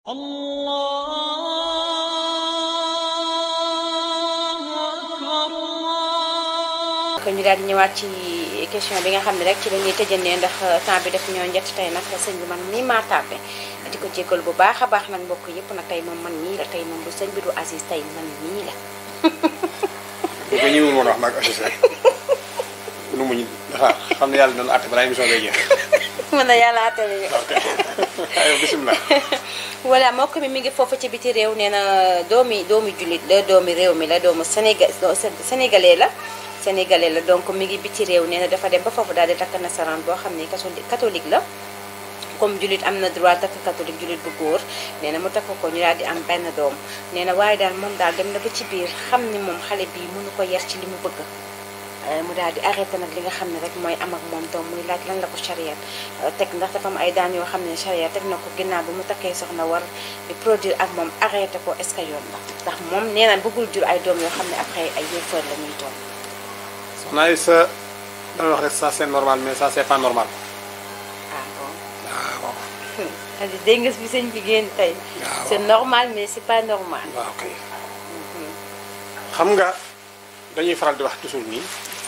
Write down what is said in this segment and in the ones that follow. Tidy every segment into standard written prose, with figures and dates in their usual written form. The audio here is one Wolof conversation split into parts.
ko ñu daal di ñëwaat ci question bi nga xam ne rek ci la ñuy tëjandee ndax temps bi def ñoo njëtt tey nag sëñ bi man nii maa tardé di ko jégal bu baax a baax nag mbokk yëpp nag tey moom man nii la tey moom bu sëñ bi du Aziz tey man nii la. bu ko ñëwul woon wax maag Aziz rek lu muñ xaar xam ne yàlla dina àtte balaa émission lay jeex. mën na yàlla àtte ñu. ok aywa bisimilah. voilà mbokk mi ngi foofu ci biti réew nee na doomi jullit la doomi réew mi la doomu sénégalais la. sénégalais la donc mi ngi biti réew nee na dafa dem ba foofu daal di takk nasaraan boo xam ne catholique la comme jullit am na droit takk catholique jullit bu góor nee na mu takk ko ñu daal di am benn doom nee na waaye daal moom daal dem na ba ci biir xam ni moom xale bii mënu ko yar ci li mu bëgg mu daal di arrêté nag li nga xam ne rek mooy am ak moom doom muy laaj lan la ko charia teg ndax dafa am ay daan yoo xam ne charia teg na ko ginnaaw bi mu takkee soxna war di produire ak moom arrêté ko est-ce que yoon la ndax moom nee na bëggul jur ay doom yoo xam ne après ay yëfër la ñuy doon. soxna yi sa dama wax rek ça c'est normal mais ça c'est pas normal. ah bon waaw waaw. c'est-à-dire dégg nga fi sëñ bi génn tey. c'est normal mais c'est pas normal. waaw kay. xam nga dañuy faral di wax toujours nii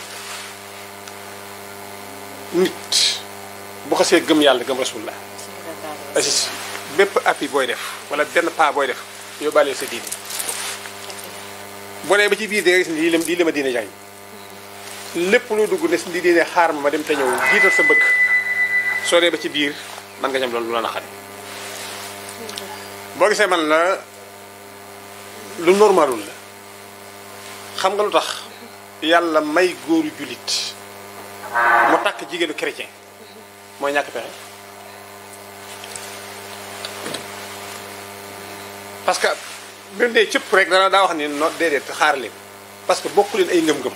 nit bu xasee gëm yàlla gëm rasulullah. Aziz bépp appui booy def wala benn pas booy def yóbbaale sa diine. boo nee ba ci biir da nga gis ni lii la ma diine jàng. lépp lu dugg ne li diine xaar ma dem te ñëw jiital sa bëgg soo dee ba ci biir man nga ñam loolu lu la naqari boo gisee man la lu normalul la xam nga lu tax yàlla may góoru jullit mu takk jigéenu chrétien mooy ñàkk pexe parce que bi dee cëpp rek daa wax ni no déedéet xaar leen parce que bokku leen ay ngëm-ngëm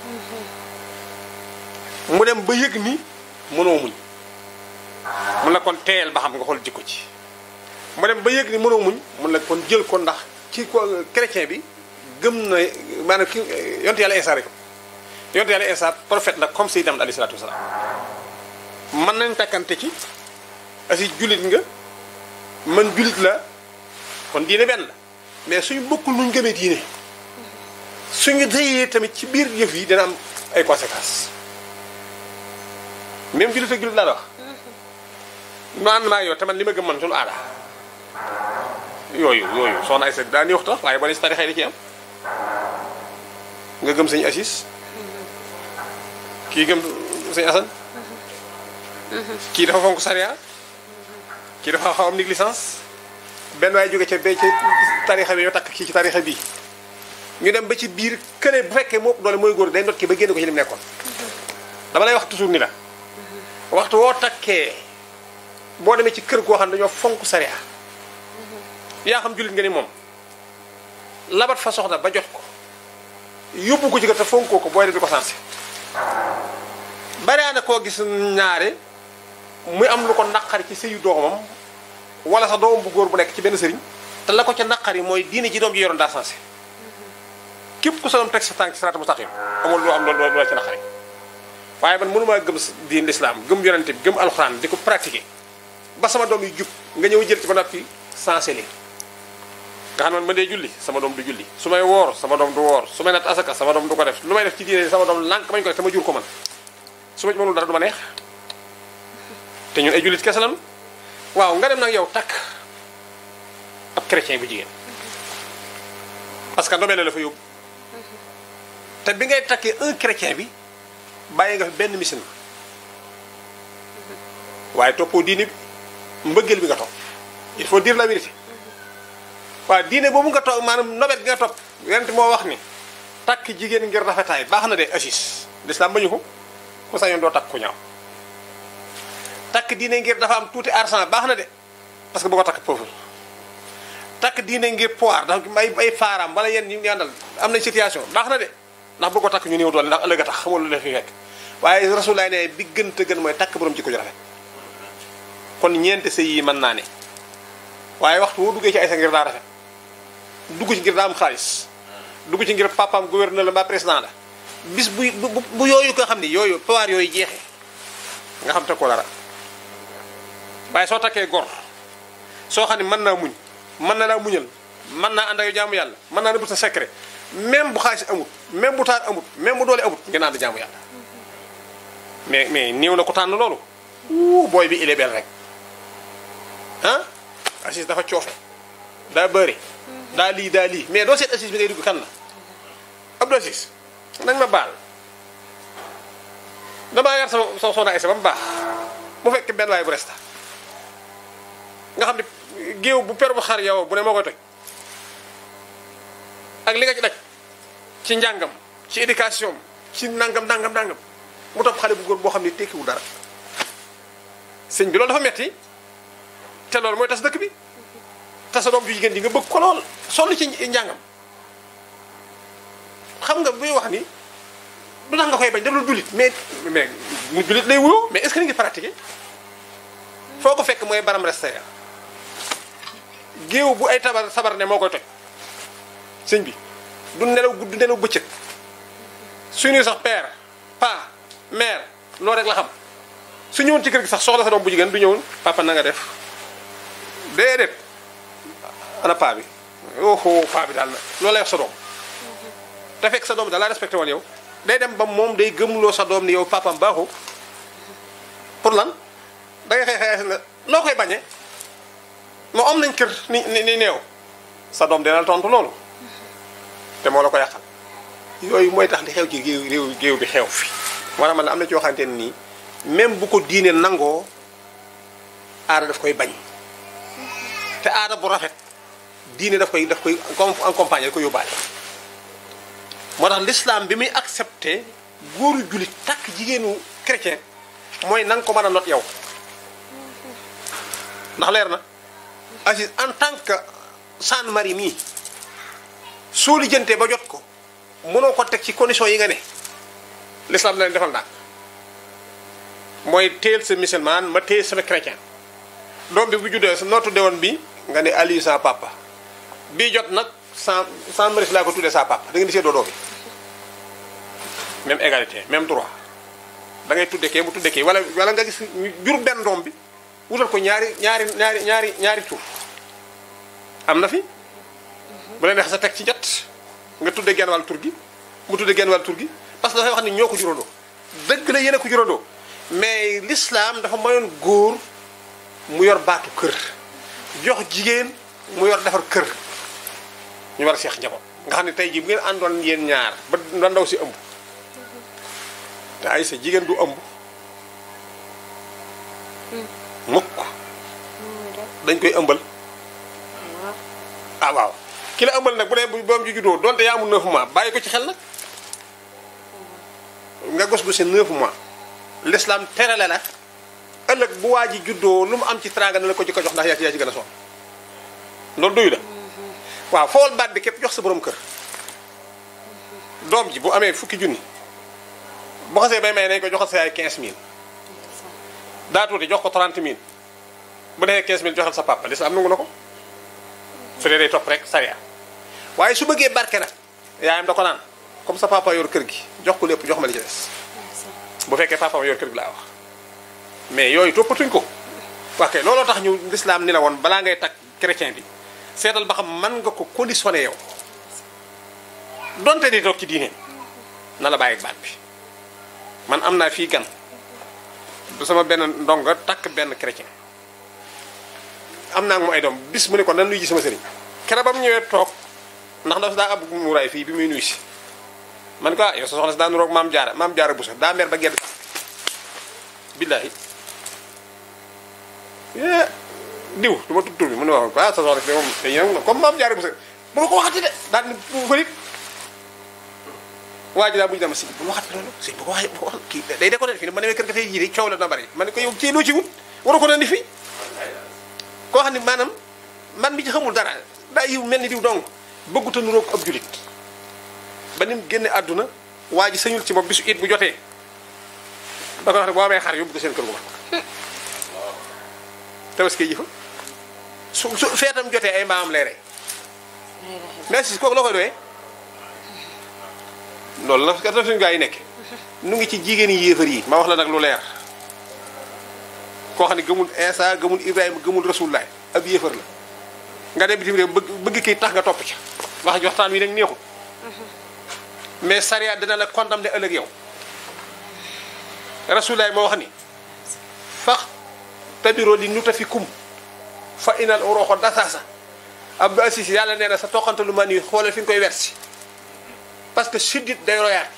mu dem ba yëg ni mënoo muñ mun la kon teel ba xam nga xool jikko ci mu dem ba yëg ni mënoo muñ mun la kon jël ko ndax ci ko chrétien bi gëm na maanaam ki yonte yàlla Isa rek yonte yàlla Isa prophète la comme Seydina alayhi salaatu wasalaam mën nañ takkante ci asi jullit nga man jullit la kon diine benn la mais suñu bokkul nuñ gëmee diine suñu dayee tamit ci biir yëf yi dina am ay conséquences même jullit ak jullit laa la wax nu ànd maa yow te man li ma gëm man suñu aada yooyu soxna ay sa daa ni wax tax waaye boo si tarixee di ci am nga gëm sëñ Aziz kii gëm sëñ Assane kii dafa fonk sariya kii dafa xaw am négligence benn waaye jóge ca bee ci tarixa bi yow takk kii ci tarixa bii ñu dem ba ci biir kële bu fekkee moo doole mooy góor day ndot ki ba génn ko ci li mu nekkoon dama lay wax toujours ni la waxtu woo takkee boo demee ci kër goo xam ne dañoo fonk sariya yaa xam jullit nga ni moom labat fa soxna ba jot ko yóbbu ko ci kër te fonkoo ko booy def di ko sensé bari na koo gis ñaare muy am lu ko naqari ci sëyu doomam wala sa doomam bu góor bu nekk ci benn sëriñ te la ko ca naqari mooy diine ji doom ji yoroon daa sensé képp ku sa doom teg sa tànk ci siraatu mustaqim amul loo am loolu la ci naqari waaye man mënumaa gëm diine l'islam gëm yonente bi gëm alxuraan di ko pratiquer ba sama doom yu jub nga ñëw jël ci ba noppi sensé leen nga xam ne man ma dee julli sama doom du julli su may woor sama doom du woor su may nat asaka sama doom du ko def lu may def ci diine sama doom lànk bañ ko def te ma jur ko man su ma ci mënul dara du ma neex te ñun ay jullit kese lañu waaw nga dem nag yow takk ab chrétien bu jigéen parce que nobel la fa yóbbu te bi ngay takkee un chrétien bi bàyyi nga fi benn musulman waaye toppoo diine bi mbëggeel bi nga topp il faut dire la vérité waaw diine boobu nga topp maanaam nobel gi nga topp yonent moo wax ni takk jigéen ngir rafetaay baax na de Aziz l'islam bañu ko ku sañoon doo takk ku ñaaw takk diine ngir dafa am tuuti argent baax na de parce que boo ko takk pauvre takk diine ngir poire dafa ay faaraam wala yenn ñu àndal am nañ situation baax na de ndax boo ko takk ñu néew doole ndax ëllëg a tax xamul lu la fi fekk waaye Rasulullah ne bi gën te gën mooy takk borom jikko ju rafet kon ñeenti sëy yi mën naa ne waaye waxtu woo duggee ci ay sa ngir daa rafet dugg ci ngir daa am xaalis dugg ci ngir papaam gouverneur la mbaa président la bis bu yooyu ko xam ne yooyu pouvoir yooyu jeexee nga xam te ko dara waaye soo takkee gor soo xam ne mën naa muñ mën na laa muñal mën naa ànd ak jaamu yàlla mën naa nëbb sa secret même bu xaalis amut même bu taar amut même bu doole amut ngeen ànd jaamu yàlla mais néew na ko tànn loolu booy bi il est belle rek ah Aziz dafa coofe daa bëri daa lii mais doo seet Aziz bi ngay dugg kan la Abdou Aziz nañ ma baal damaa yar sama soxna Aysa ba mu baax mu fekk benn waay bu resta nga xam ne géew bu per bu xar yow bu ne moo koy toj ak li nga ci daj ci njàngam ci éducation ci nangam mu topp xale bu góor boo xam ne tekkiwul dara sëñ bi loolu dafa metti te loolu mooy tas dëkk bi te sa doom ju jigéen ji nga bëgg ko lool sonn ci njàngam xam nga buy wax ni du tax nga koy bañ def lu jullit mais mu jullit lay wuyoo mais est-ce que ni ngi pratiquer foo ko fekk mooy baram resté géew bu ay sabar ne moo koy toj sëñ bi du nelaw gudd nelaw bëccëg suñuy sax père pa mère loolu rek la xam su ñëwoon ci kër gi sax soxla sa doom bu jigéen du ñëwoon papa na nga def déedéet ana paa bi paa bi daal na loolu lay wax sa doom te fekk sa doom da laa respecté woon yow day dem ba moom day gëmloo sa doom ni yow papam baaxu pour lan da ngay xëy na loo koy bañee moo am nañ kër ni neew sa doom dina la tontu loolu te moo la ko yàqal yooyu mooy tax li xew ci géew bi xew fi wala man la am na ci yoo xamante ne nii même bu ko diine nangoo aada daf koy bañ te aada bu rafet diine daf koy accompagner daf koy yóbbaale moo tax l'islam bi muy accepté góoru jullit takk jigéenu chrétien mooy na nga ko mën a not yow ndax leer na Aziz en tant que Sainte Marie mii soo lijjantee ba jot ko mënoo ko teg ci condition yi nga ne l'islam la leen defal ndànk mooy téel sa musulman ma téel sama chrétien doom bi bu juddee sa noo tudde woon bi nga ne Aliou sa papa bii jot nag Sainte Marie laa ko tuddee sa papa da ngeen di seddoo doom bi même égalité même droit da ngay tudde kee mu tudde kee wala nga gis jur benn doom bi wutal ko ñaari tur am na fi bu leen neex sa teg ci jot nga tudde genn wàllu tur gi mu tudde genn wàllu tur gi parce que dafay wax ni ñoo ko jurandoo dëgg la yéen a ko jurandoo mais l'islam dafa mayoon góor mu yor baatu kër jox jigéen mu yor defar kër ñu war a seex njaboot nga xam ne tey jii bu ngeen àndoon yéen ñaar ba ndaw si ëmb te ay sa jigéen du ëmb mukk dañ koy ëmbal ah waaw ki la ëmbal nag bu dee bu boom ji juddoo donte yaa amul 9 mois bàyyi ko ci xel nag nga gos gu si 9 mois l'islam terale la ëllëg bu waa ji juddoo lu mu am ci teraanga na la ko ci ko jox ndax yaa ci gën a sonn loolu doyu la waaw fool baat bi képp jox sa borom kër doom ji bu amee fukki junni bu xasee bay may nañ ko joxal sa yaay 15000 daa tuuti jox ko 30000 bu defee 15000 joxal sa papa l'islam nangu na ko su dee day topp rek sariya waaye su bëggee barke nag yaayam da ko naan comme sa papa yor kër gi jox ko lépp jox ma li ci des bu fekkee papa ma yor kër gi laa wax mais yooyu toppatuñ ko ok looloo tax ñu l'islam ni la woon balaa ngay takk chrétien bi seetal ba xam mën nga ko conditionné yow donte di toog ci diine na la bàyyi baat bi man am naa fii gan du sama benn ndonga takk benn chrétien am naa ak moom ay doom bis mu ne ko nan nuy ji sama sëriñ kere ba mu ñëwee toog ndax dafa daa ab muraay fii bi muy nuy si man ko yow sa soxna si daa nuroog maam jaara bu sa daa mer ba gedd billaahi diw du ma tudd tur bi mu ne wax sa soxna si moom dañu comme maam jaara bu sa bu ma ko waxati de daal ni bu falit waa ji daa mujj dama si bu ma waxati loolu si bu ko waxee kii day déconné fii ne ma demee kër ga tey jii de coow la na bari ma ne ko yow kii loo ci wut waru ko nandi fii koo xam ne maanaam man mi ci xamul dara daa yiw mel ni diw dong bëgguta nuroog ab julit ba ni mu génne àdduna waa ji sañul ci moom bisu it bu jotee da ko wax ne boo amee xar yóbbu ko seen kër gu mag tabaski ji fa su feetam jotee ay mbaamam lay rey mais si kooku la koy doyee loolu la kat la suñu gaa yi nekk nu ngi ci jigéen yi yéefar yi ma wax la nag lu leer koo xam ne gëmul Insa gëmul Ibrahima gëmul Rasulullah ab yéefar la nga dem bitim réew bëgg kii tax nga topp ci wax ji waxtaan wi nag neexul mais sariya dina la condamné ëllëg yow rasulaay moo wax ni fax tabiroo li nutafikum fa inal uroxo dasaasa Abdou Assis yàlla nee na sa toqante lu man yi xoolal fi nga koy wersi parce que siddit day royaat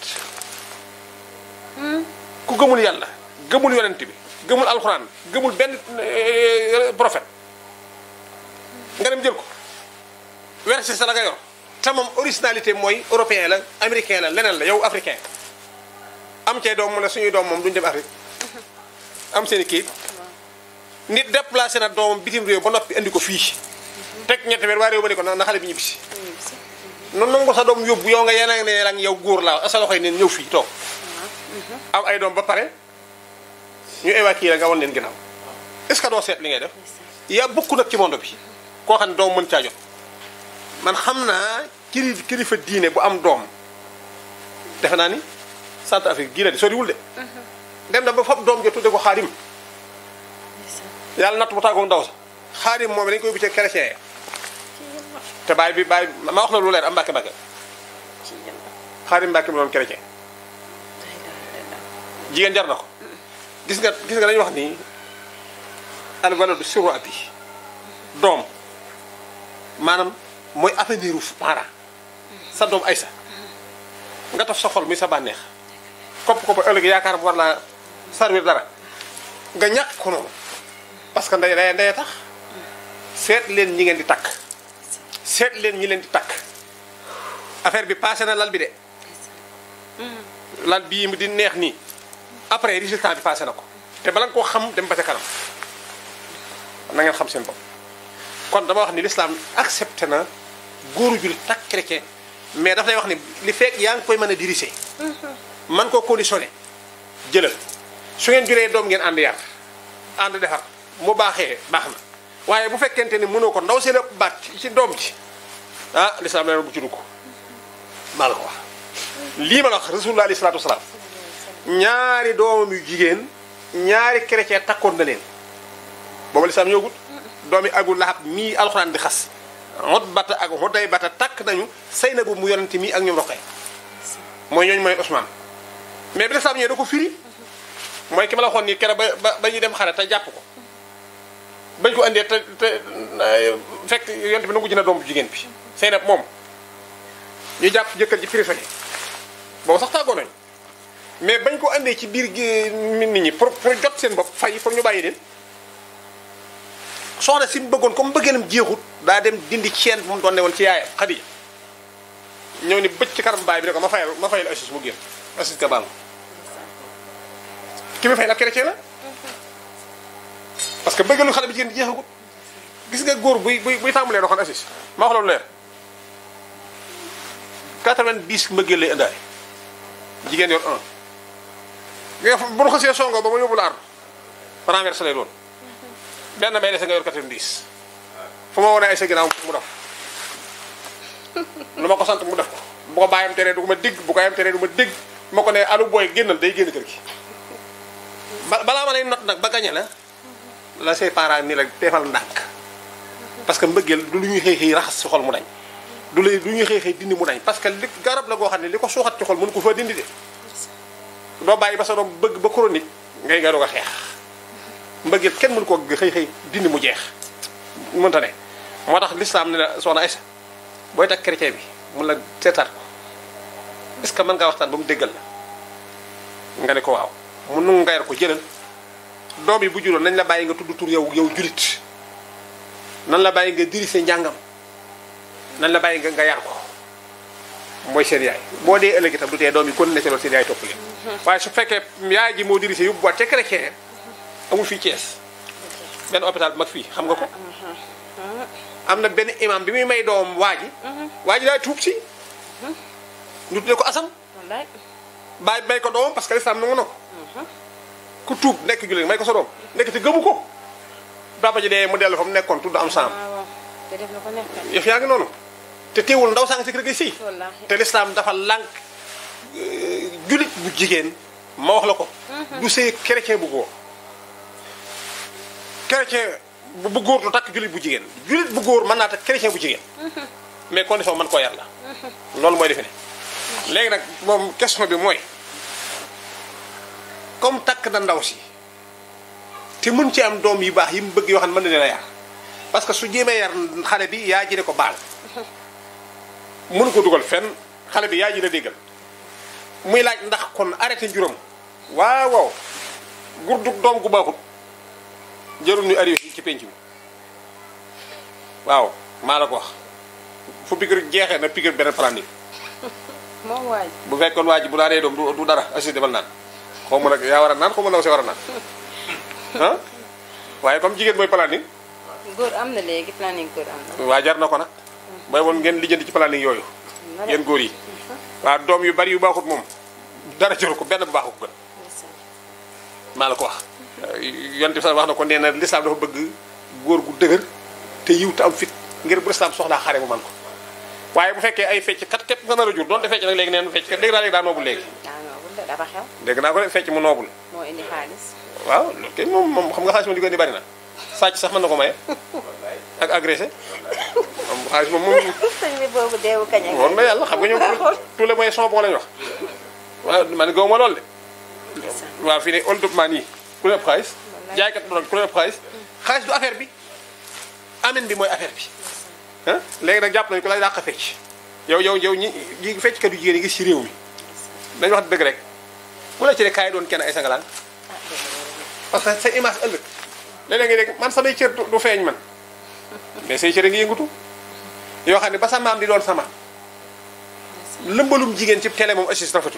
ku gëmul yàlla gëmul yonent bi gëmul alxuraan gëmul benn prophète nga dem jël ko wersi sa la nga yor te moom originalité mooy européen la américain la leneen la yow africain am cee doom mu ne suñuy doom moom duñu dem Afrique am seen i kii nit déplacé na doomam bitim réew ba noppi indi ko fii teg ñetti weer waa réew ba ni ko na xale bi ñibbisi noonu nangu sa doom yóbbu yow nga yeneen ne lang yow góor laa sa loxoy neen ñëw fii toog am ay doom ba pare ñu évacuer la nga wan leen ginnaaw est-ce que doo seet li ngay def yaa bokku nag ci monde bi koo xam ne doom mën caa jot man xam naa kilifa diine bu am doom defe naa ni Centrafrique gii la di soriwul de dem na ba fab doom jo tudde ko xaarim yàlla natt bu tàggoog ndaw sa xaarim moom dañ koy yóbbu ci chrétien ya te bàyyi ma wax la lu leer am mbàkke xaarim mbàkke mu doon chrétien jigéen jar na ko gis nga dañuy wax ni al waladu sirru abi doom maanaam mooy avenir u parent sa doom Aysa nga taf sa xol muy sa bànneex kopp ko ba ëllëg yaakaar bu war laa servir dara nga ñàkk ko noonu parce que ndey tax seet leen ñi ngeen di takk seet leen ñi leen di takk affaire bi passé na lal bi de lal bii di neex nii après résultat bi passé na ko te bala nga koo xam dem ba ca kanam na ngeen xam seen bopp kon dama wax ni l'islam accepté na góoru jul takk chrétien mais daf lay wax ni li fekk yaa ngi koy mën a diriger man koo conditionné jëlal su ngeen juree doom ngeen ànd yar ànd defar mu baaxee baax na waaye bu fekkente ni mënoo ko ndaw seen ëpp baat ci doom ji ah l'islam nee na bu ci dugg maa la ko wax lii ma la wax rasulullah alayhi salaatu wasalaam ñaari doomam yu jigéen ñaari chrétien takkoon na leen boobu l'islam ñëwgut doomi Abu Lahab mii alxuraan di xas Utbata ak Hudaybata takk nañu Saynabu mu yonente mii ak ñoom roqee mooy ñooñu mooy Ousmane mais bi l'islam ñëwee da ko firi mooy ki ma la waxoon nii kere ba ñuy dem xare te jàpp ko bañ ko andee te fekk yonente bi nangu ji na doom bu jigéen bi Seynab moom ñu jàpp jëkkër ji prisonnier boobu sax tàggoo nañu mais bañ ko andee ci biir nit ñi pour jot seen bopp fay pour ñu bàyyi leen soxna si mu bëggoon comme bëggeelam jeexut daa dem dindi ceen bu mu doon ne woon ci yaayam Xadiija ñëw ni bëcc ci kanam baay bi ne ko ma fayal Asis mu génn Asis ka baal ki ma fay nag chrétien la parce que bëggeelu xale bi jigéen di jeexagut gis nga góor buy tàmbalee doxal Asis ma wax loolu leer 90 mbëggeel lay indaale jigéen yor 1 nga bu ñu xasee songo ba ma yóbbu la ardu renversé lay doon benn bay dese nga yor 90 fu ma wone ay sa ginnaaw mu def lu ma ko sant mu def ko bu ko bàyyam teree du ma dégg bu ko yam teree du ma dégg ma ko ne alu booy génnal day génn kër gi balaa ma lay not nag ba gañe la say parents ni la defal ndànk parce que mbëggeel du lu ñuy xëy raxas ci xol mu dañ du lu ñuy xëy dindi mu dañ parce que li garab la goo xam ne li ko suuxat ci xol mënu ko fa dindi de doo bàyyi ba sa doom bëgg ba chronique ngay doog a xeex mbëggeel kenn mënu ko xëy dindi mu jeex mënta ne moo tax l'islam ne la soxna Aysa booy takk chrétien bi mun la seetaat ko est-ce que mën ngaa waxtaan ba mu déggal la nga ne ko waaw mu nu nga yar ko jëlal doom yi bu juróon nañ la bàyyi nga tudd tur yow julit nan la bàyyi nga diri seen njàngam nan la bàyyi nga yar ko mooy seen yaay boo dee ëllëg itam du tee doom yi kon ne ci loolu seen yaay topp leen waaye su fekkee yaay ji moo diri see yóbbuwaat ca chrétien amul fii Thiès benn hôpital bu mag fii xam nga ko am na benn imam bi muy may doom waa ji daay tuub si ñu tuddee ko Assane bàyyi may ko doomam parce que l'islam nangu na ko ku tuub nekk jullit may ko sa doom nekk te gëmu ko papa ji dee mu dellu fa mu nekkoon tudd am saam yëf yaa ngi noonu te teewul ndaw saa nga si kër gi si te l'islam dafa lànk jullit bu jigéen ma wax la ko du see chrétien bu góor chrétien bu góor du takk jullit bu jigéen jullit bu góor mën naa takk chrétien bu jigéen mais condition mën koo yar la loolu mooy defe ne léegi nag moom question bi mooy comme takk na ndaw si te mën ci am doom yu baax yi mu bëgg yoo xam ne mën na leen a yar parce que su jéemee yar xale bi yaa ji ne ko baal mënu ko dugal fenn xale bi yaa ji la déggal muy laaj ndax kon arrêté njuróom waaw waaw gur dug doom gu baaxut jarul ñu arrivé ci penc mi waaw maa la ko wax fu pikir jeexee na pikir beneen planning moom waaj bu fekkoon waa ji bu naanee doom du dara assis demal naan xaw ma nag yaa war a naan xaw ma law si war a naan ah waaye comme jigéen mooy planning góor am na léegi planning góor am na waa jar na ko nag bay woon ngeen lijjanti ci planning yooyu yéen góor yi waaw doom yu bari yu baaxut moom dara jarul ko benn bu baaxut ko gën maa la ko wax yonent bi sax wax na ko nee na lislaam dafa bëgg góor gu dëgër te yiw te am fit ngir bu lislaam soxlaa xare mu man ko waaye bu fekkee ay fecc kat képp nga nar a jur doonte fecc nag léegi neen fecc kat léegi daa noobul léegi dafa xew dégg naa ko de fecc mu noobul moo indi xaalis waaw loolu kay moom xam nga xaalis moom li ko indi bari na sàcc sax mën na ko maye ak agressé moom xaalis moom sëñ bi boobu deewu kañ ak woon na yàlla xam nga ñoom tous les moyens sont bons lañu wax waaw man gaw ma loolu de waaw fii ne oldupement yi ku leen ëpp xaalis jaaykat drogue ku leen ëpp xaalis du affaire bi amin bi mooy affaire bi ah léegi nag jàpp nañu ko lay dàq fecc yow ñi fecckat yu jigéen yi gis ci réew mi dañu wax dëgg rek ku la ci ne kaay doon kenn ay sangalaan parce que sa image ëllëg léeg-léeg nga dégg man samay cër du feeñ man mais say cër a ngi yëngutu yoo xam ne ba sa maam di doon sa maam lëmbalum jigéen ci télé moom assis rafetul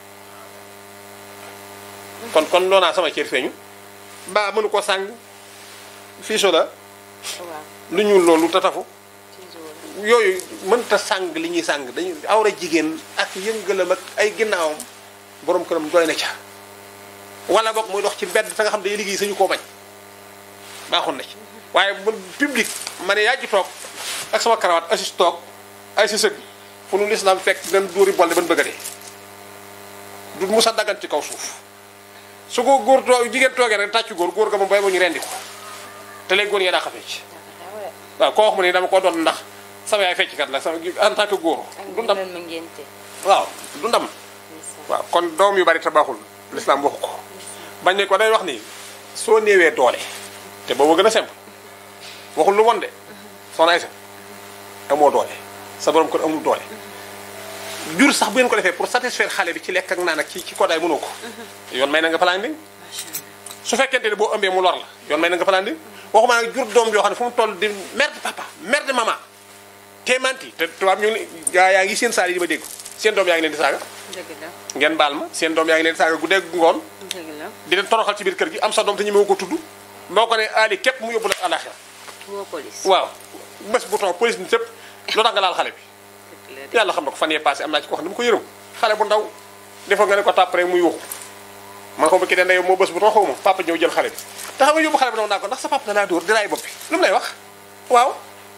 kon loonaa sama cër feeñu ba mënu ko sàng fii so la lu ñuul loolu tatafu yooyu mënta sàng li ñuy sàng dañu awra jigéen ak yëngalam ak ay ginnaawam borom këram doy na ca wala boog muy dox ci mbedd te nga xam day liggéey sañu koo bañ baaxoon na ci waaye bu public ma ne yaa ji toog ak sama karawaat assis toog ay si sëg fu nu lislaam fekk den dóori bolle ban bëgg a dee du musa daggan ci kaw suuf su ko góor toog jigéen toogee rek tàccu góor ga moom bay ba ñu rendi ko te léegi góor ñee daa xafee ci waaw koo wax mu ne dama ko doon ndax sama yaay fecckat la sama en tant que góor du ndam waaw du ndam waaw kon doom yu bari te baaxul lislaam waxu ko bañ ne ko day wax ni soo néewee doole te boobu gën a simple waxul lu won de soxna Aysa amoo doole sa borom kër amul doole jur sax bu ngeen ko defee pour satisfaire xale bi ci lekk ak naan ak ci kodaay mënoo ko yoon may na nga planning su fekkente ne boo ëmbee mu lor la yoon may na nga planning waxuma nag jur doom yoo xam ne fu mu toll di merde papa merde maman te manti te tubaab ñu ngi yaa ngi seen saal yi di ma dégg seen doom yaa ngi leen di saaga ngeen baal ma seen doom yaa ngi leen di saaga guddeeg ngoon di leen toroxal ci biir kër gi am sa doom te ñu ma ko tudd boo ko ne ali képp mu yóbbu la àlaxira waaw bés bu toog police ni sëpp loo tax nga laal xale bi yàlla xam na ko fan yee passé am naa ci ko wax dama ko yërëm xale bu ndaw defoo nga ne ko tàpp rek mu yuuxu man ko ba ki ne yow moo bés bu toog xaw ma papa ñëw jël xale bi te xam nga yóbbu xale bi ndaw naa ko ndax sa papa da laa dóor di raay bopp bi lu mu lay wax waaw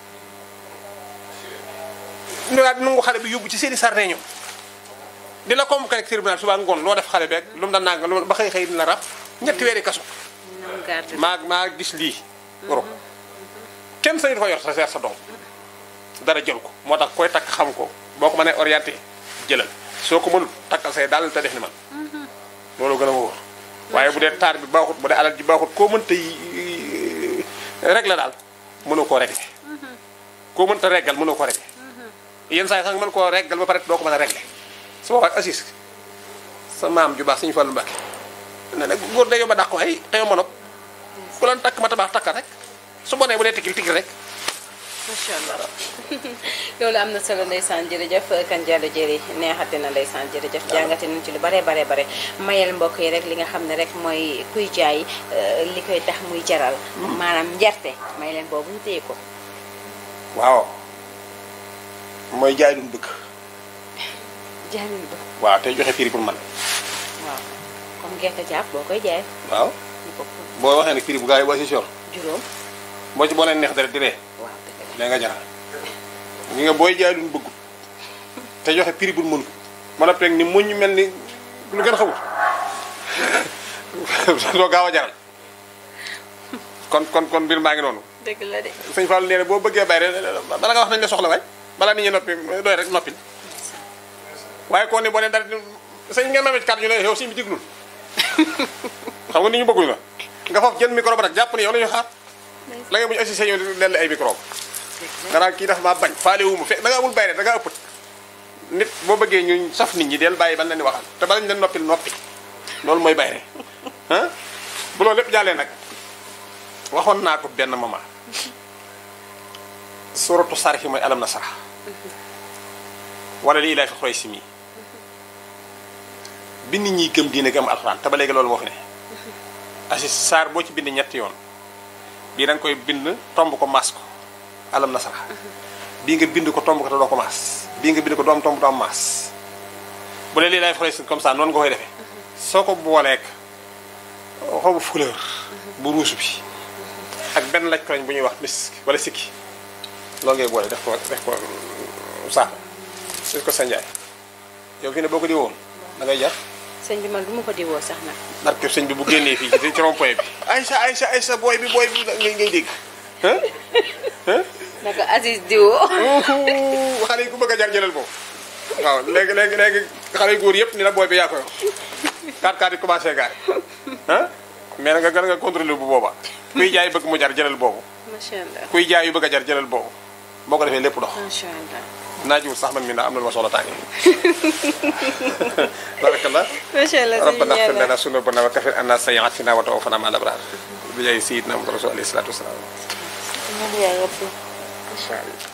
ñu daal di nangu xale bi yóbbu ci seeni sarne ñoom di la convoqué rek tribunal suba ngoon loo def xale beeg lu mu daan nanga lu ba xëy dina rab ñetti weeri kaso maa gis lii waro kenn sañu dafa yor sa doom dara jël ko moo tax koy takk xam ko boo ko mënee orienté jëlal soo ko mënul takkal say daal te def ni man loolu gën a wóor waaye bu dee taar bi baaxut bu dee alal ji baaxut koo mënta régler daal mënoo koo régler koo mënta reggal mënoo ko régler yenn saa yi sax nga mën koo reggal ba pare doo ko mën a régler su boobaa assis sa maam ju baax suñu Fallu Mbàkke ne nag góor day yomba dàq waay te yomba nopp ku lan takk ma tabax takkal rek su bonee bu dee tigil rek macha allah loolu am na solo ndeysaan jërëjëf kan Diallo Diéry neexate na ndeysaan jërëjëf jàngate nañ ci lu bare mayel mbokk yi rek li nga xam ne rek mooy kuy jaay li koy tax muy jaral maanaam njarte may leen boobu ñu téye ko waaw mooy jaay lu mu bëgg jaay lu mu bëgg waaw tey joxe prix pour man waaw comme gerte jàpp boo koy jaay waaw boo waxee ne prix bu gars yi boo si sor juróom boo ci boo leen neex dara di ree léegi nga jaral ñi nga booy jaay lu mu bëggut te joxe prix bu mënut mën a peeg ni muñ mel ni lu gën xamul doo gaaw a jaral kon mbir maa ngi noonu. dëgg la de. sëñ Fallou nee na boo bëggee bay rek bala nga wax nañ la soxla waay balaa nit ñi noppi doy rek noppil waaye koo ne boo ne dara sëñ ngeen ma wecc kàddu ñu ne yow sëñ bi diglul xam nga nit ñu bëgguñu la nga foofu jël micro ba nag jàpp ne yow la ñu xaar la nga bu ñu assisté ñëw leen ay micro nga naan kii dafa maa bañ faale wu ma fekk da nga amul bay rek da nga ëppët nit boo bëggee ñu saf nit ñi del bàyyi ban la ni waxal te bala ñu leen noppil noppi loolu mooy bay rek ah bu loolu lépp jàllee nag waxoon naa ko benn mama suratu sarxi mooy alam nasara wala lii lay fa xoy si mii bi nit ñi gëm diine gëm alxuraan te ba léegi loolu moo fi ne asi saar boo ci bind ñetti yoon bii da nga koy bind tomb ko maas ko alam nasara bii nga bind ko tomb ko te doo ko maas bii nga bind ko doom tomb doo am maas bu dee lii lay fa xoy si comme ça noonu nga koy defee soo ko booleek xobu fleur bu ruus bi ak benn laj koñ bu ñuy wax misk wala sikki loolu ngay boole def ko saako def ko sa njaay yow fii ne boo ko diwoon da ngay jar sëñ bi man du ma ko diwoo sax nag. barke sëñ bi bu génnee fii ci rond-point bi Aïcha booy bi ngay dégg naka Aziz diwoo. xale yi ku bëgg a jar jëlal boobu waaw léegi xale yu góor yëpp ni la booy bi yaa ko yor 4-4 yi commencé gaare mais nga gën nga contrôler bu boobaa kuy jaay bëgg mu jar jëlal boobu. macha allah kuy jaay yu bëgg a jar jëlal boobu boo ko defee lépp dox. macha allah. naajiwul sax man mi ndax am na lu ma soxla tàngi. barakallah. macha allah rabbana ighfir lana zunubana wa kaffir anna sayyi'atina wa tawaffana ma'al abrar. bi jaay sayyidina Muhammad rasul alayhi salatu wassalam. macha allah.